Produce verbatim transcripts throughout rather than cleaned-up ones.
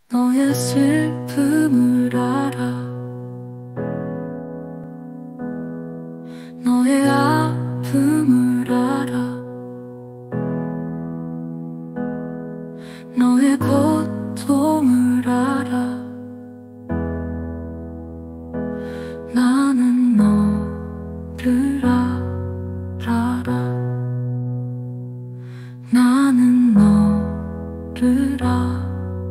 너의 슬픔을 알아. 너의 아픔을 알아. 너의 고통을 알아. 나는 너를 알아. 나는 너를 알아.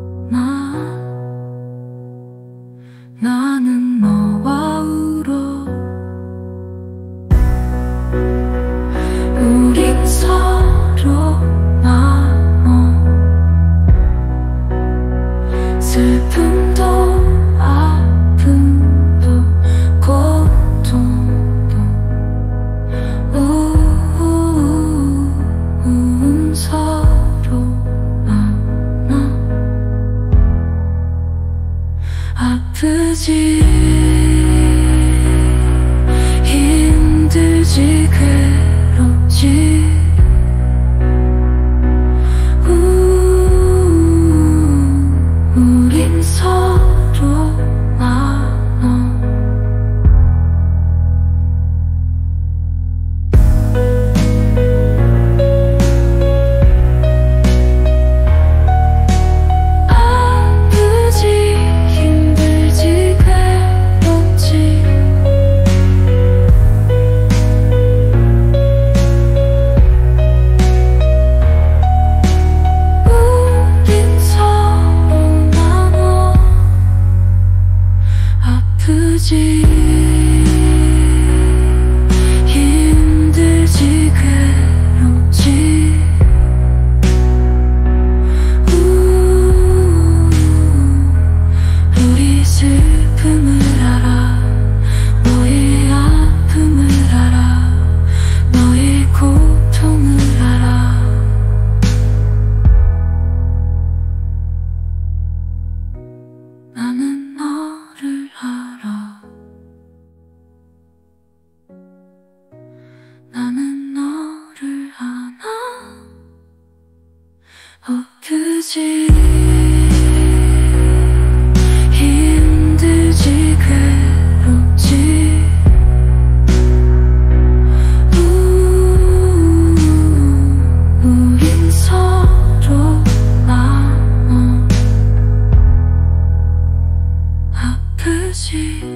나는 너와 울어. 우린 서로 나눠 슬픔도 아픔도 고통도. 우린 서로 나눠. 아프지 힘들지 괴롭지. 우, 우린 서로 나눠. 아프지 힘들지 괴롭지. 우린 서로 나눠. 아프지 힘들지 괴롭지. 우, 우리 슬픔을 알아. 너의 아픔을 알아. 너의 고통을 알아. 나는 너를 알아. 나는 너를 아나. 아프지 힘들지 괴롭지. 우, 우린 서로 나눠. 아프지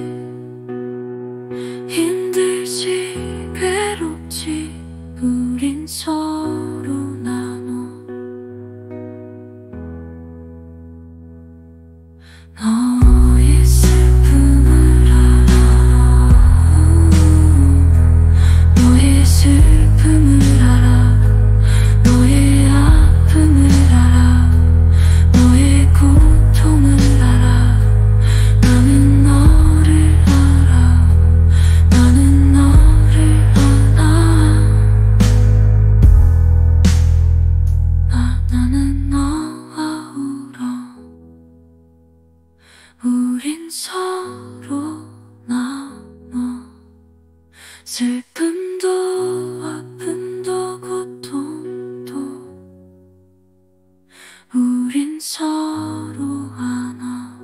힘들지 괴롭지. 우린 서로 나눠. 너의 슬픔을 알아. 너의 슬픔을 알아. 너의 아픔을 알아. 너의 고통을 알아. 나는 너를 알아. 나는 너를 아나. 나, 나는 너와 울어. 우린 서로 나눠 슬픔도 아픔도 고통도. 우린 서로 안아.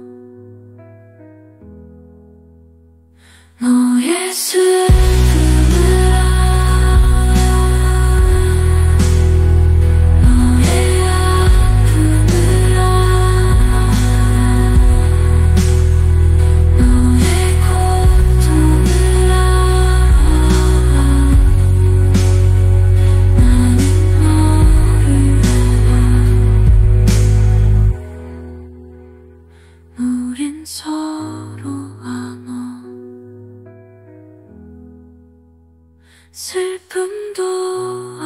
너의 슬픔을 알아. 너의 아픔을 알아. 너의 고통을 알아. 나는 너를 알아. 우린 서로 안아. 슬픔도